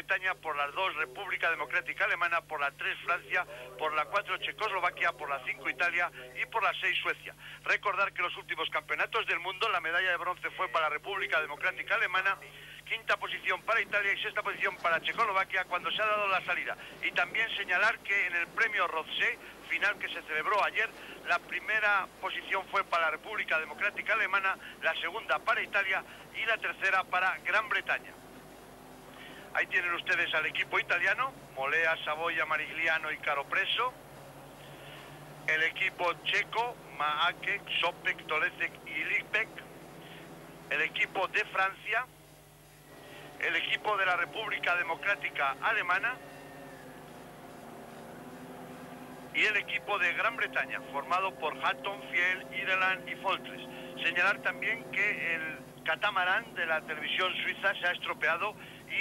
Bretaña, por la 2 República Democrática Alemana, por la 3 Francia, por la 4 Checoslovaquia, por la 5 Italia y por la 6 Suecia. Recordar que los últimos campeonatos del mundo, la medalla de bronce fue para la República Democrática Alemana, quinta posición para Italia y sexta posición para Checoslovaquia cuando se ha dado la salida. Y también señalar que en el premio Rothschild, final que se celebró ayer, la primera posición fue para la República Democrática Alemana, la segunda para Italia y la tercera para Gran Bretaña. Ahí tienen ustedes al equipo italiano, Molea, Savoia, Marigliano y Caropreso. El equipo checo, Maake, Sopek, Tolecek y Lipek. El equipo de Francia. El equipo de la República Democrática Alemana y el equipo de Gran Bretaña, formado por Hatton, Fiel, Ireland y Foltres. Señalar también que el catamarán de la televisión suiza se ha estropeado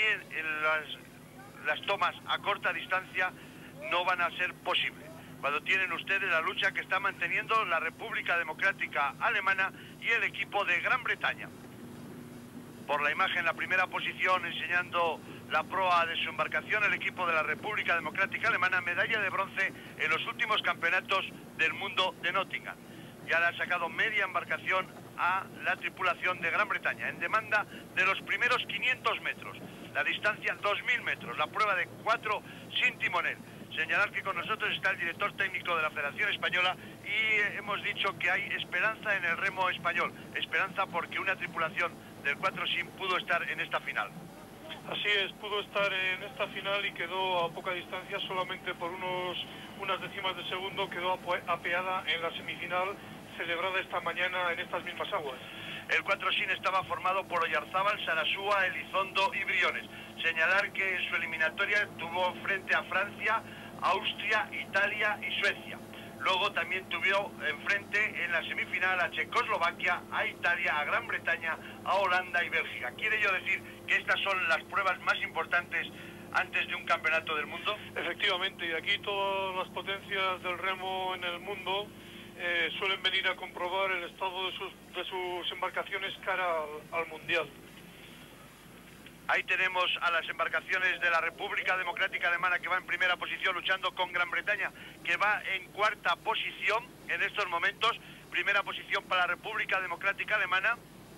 y las tomas a corta distancia no van a ser posibles. Cuando tienen ustedes la lucha que está manteniendo la República Democrática Alemana y el equipo de Gran Bretaña. Por la imagen, la primera posición enseñando la proa de su embarcación, el equipo de la República Democrática Alemana, medalla de bronce en los últimos campeonatos del mundo de Nottingham. Ya le ha sacado media embarcación a la tripulación de Gran Bretaña, en demanda de los primeros 500 metros, la distancia 2000 metros, la prueba de 4 sin timonel. Señalar que con nosotros está el director técnico de la Federación Española y hemos dicho que hay esperanza en el remo español, esperanza porque una tripulación del 4 sin pudo estar en esta final. Así es, pudo estar en esta final y quedó a poca distancia, solamente por unas décimas de segundo, quedó apeada en la semifinal celebrada esta mañana en estas mismas aguas. El 4 sin estaba formado por Oyarzábal, Sarasúa, Elizondo y Briones. Señalar que en su eliminatoria tuvo frente a Francia, Austria, Italia y Suecia. Luego también tuvo enfrente en la semifinal a Checoslovaquia, a Italia, a Gran Bretaña, a Holanda y Bélgica. ¿Quiere yo decir que estas son las pruebas más importantes antes de un campeonato del mundo? Efectivamente, y aquí todas las potencias del remo en el mundo suelen venir a comprobar el estado de sus embarcaciones cara al Mundial. Ahí tenemos a las embarcaciones de la República Democrática Alemana que va en primera posición luchando con Gran Bretaña, que va en cuarta posición en estos momentos. Primera posición para la República Democrática Alemana,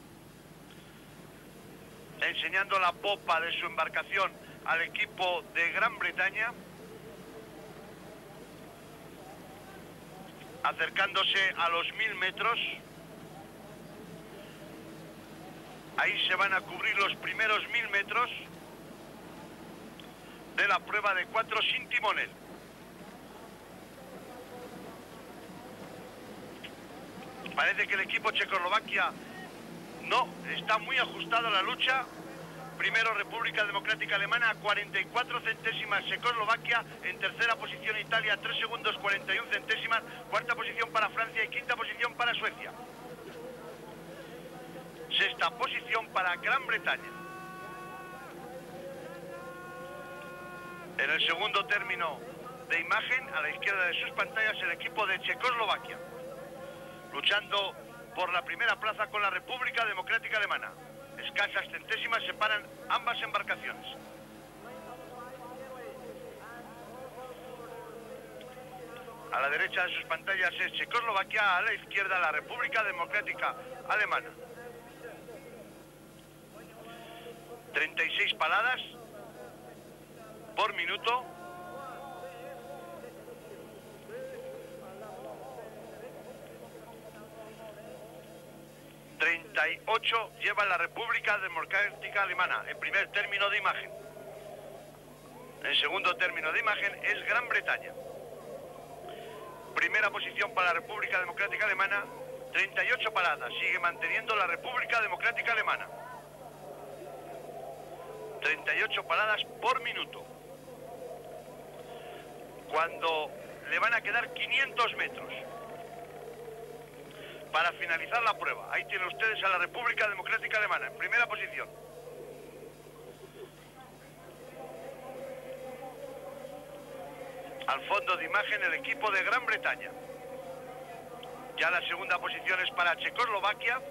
enseñando la popa de su embarcación al equipo de Gran Bretaña, acercándose a los 1000 metros. Ahí se van a cubrir los primeros 1000 metros de la prueba de 4 sin timonel. Parece que el equipo Checoslovaquia no está muy ajustado a la lucha. Primero República Democrática Alemana a 44 centésimas, Checoslovaquia en tercera posición, Italia 3 segundos 41 centésimas, cuarta posición para Francia y quinta posición para Suecia. Sexta posición para Gran Bretaña. En el segundo término de imagen, a la izquierda de sus pantallas, el equipo de Checoslovaquia, luchando por la primera plaza con la República Democrática Alemana. Escasas centésimas separan ambas embarcaciones. A la derecha de sus pantallas es Checoslovaquia, a la izquierda la República Democrática Alemana. 36 paladas por minuto. Lleva la República Democrática Alemana en primer término de imagen. En segundo término de imagen es Gran Bretaña. Primera posición para la República Democrática Alemana, 38 paradas. Sigue manteniendo la República Democrática Alemana. 38 paradas por minuto. Cuando le van a quedar 500 metros para finalizar la prueba. Ahí tienen ustedes a la República Democrática Alemana en primera posición. Al fondo de imagen el equipo de Gran Bretaña. Ya la segunda posición es para Checoslovaquia.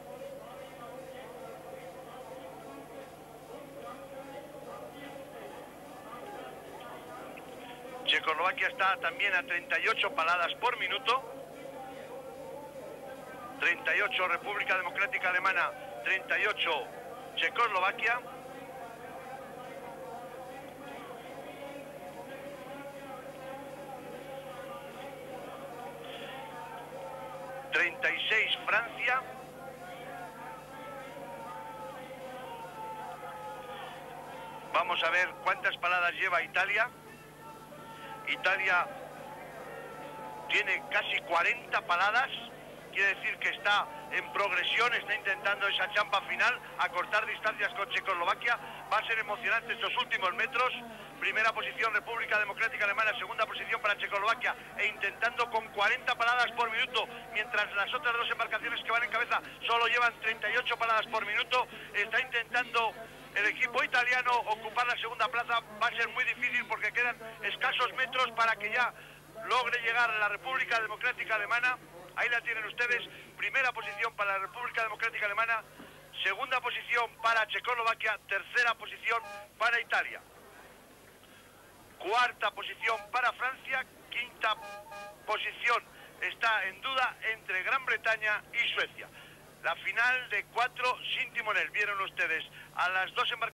Checoslovaquia está también a 38 paladas por minuto. 38 República Democrática Alemana, 38 Checoslovaquia. ...36 Francia. Vamos a ver cuántas paladas lleva Italia. Italia tiene casi 40 paladas, quiere decir que está en progresión, está intentando esa champa final, acortar distancias con Checoslovaquia. Va a ser emocionante estos últimos metros. Primera posición República Democrática Alemana, segunda posición para Checoslovaquia, e intentando con 40 paladas por minuto, mientras las otras dos embarcaciones que van en cabeza solo llevan 38 paladas por minuto. Está intentando el equipo italiano ocupar la segunda plaza. Va a ser muy difícil porque quedan escasos metros para que ya logre llegar a la República Democrática Alemana. Ahí la tienen ustedes, primera posición para la República Democrática Alemana, segunda posición para Checoslovaquia, tercera posición para Italia, cuarta posición para Francia, quinta posición está en duda entre Gran Bretaña y Suecia. La final de 4 sin timonel. Vieron ustedes a las dos embarcaciones